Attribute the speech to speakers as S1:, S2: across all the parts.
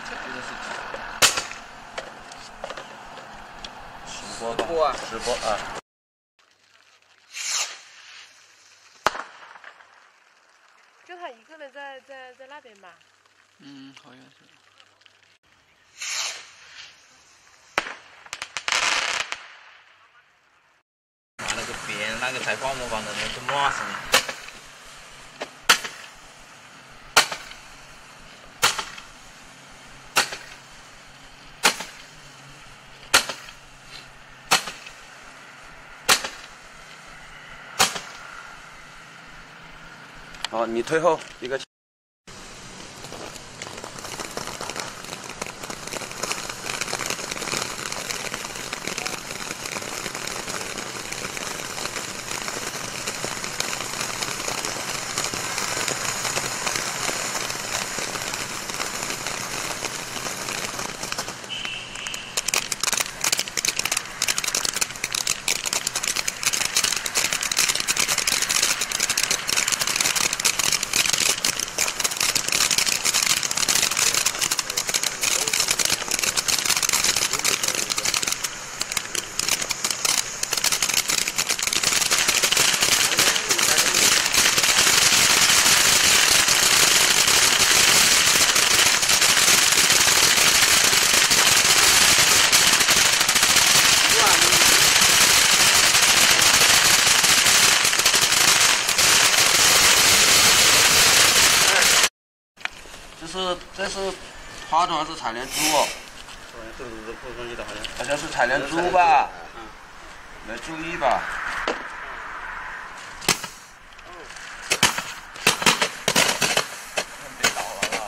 S1: 直播啊！直播啊！
S2: 就他一个人在那边吧？
S3: 嗯，好像是。
S1: 那个边那个太晃模仿的那是么声音？好，你退后一个。这是花种还是采莲珠哦？
S4: 这是铺上去的，好像。
S1: 好像是采莲珠吧？没注意吧？别倒了啊！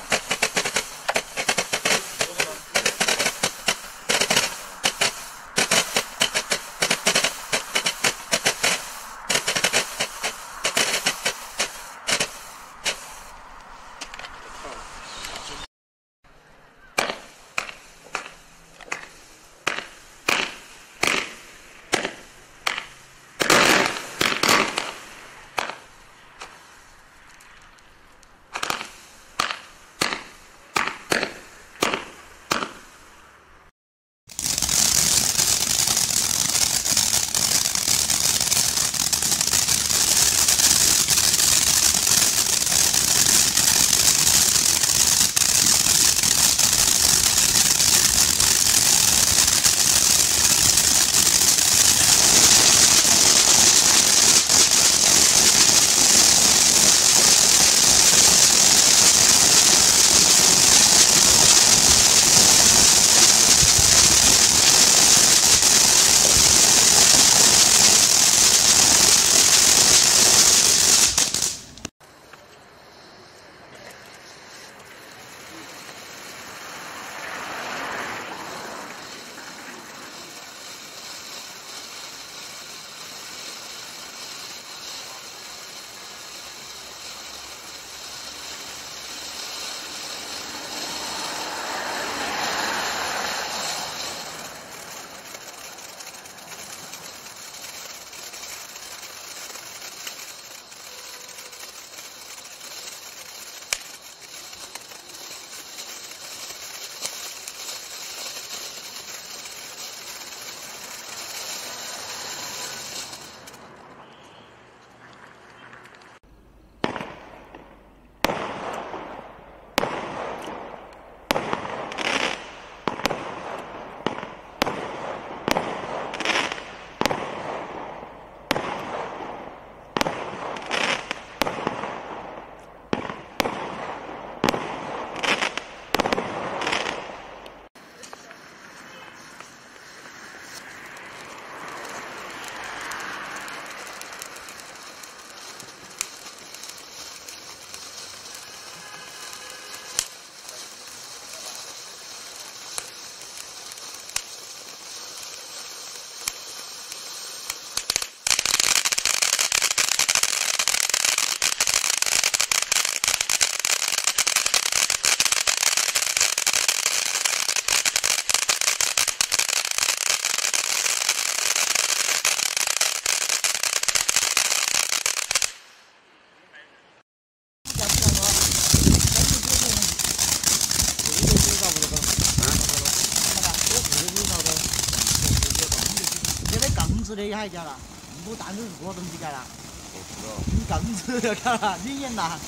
S5: 子的也还加了，不单是这个东西加了，
S1: 我知道。
S5: 你更子要加了，你也拿。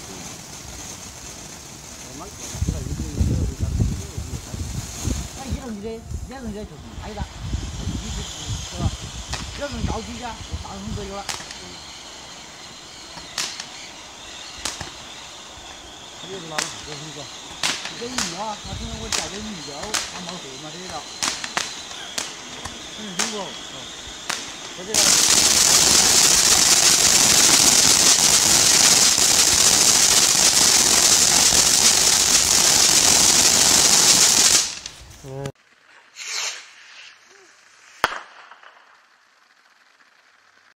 S5: 那一容易的，两容易的就是拍的，一是吧？要人高级的，大众都有了。他就是拿了这个个，这鱼啊，他现在我钓的鱼钓，他冒水嘛，这个。听过？这个。